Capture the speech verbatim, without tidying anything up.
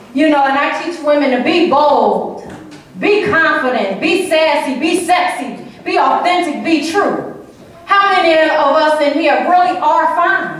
You know, and I teach women to be bold, be confident, be sassy, be sexy, be authentic, be true. How many of us in here really are fine?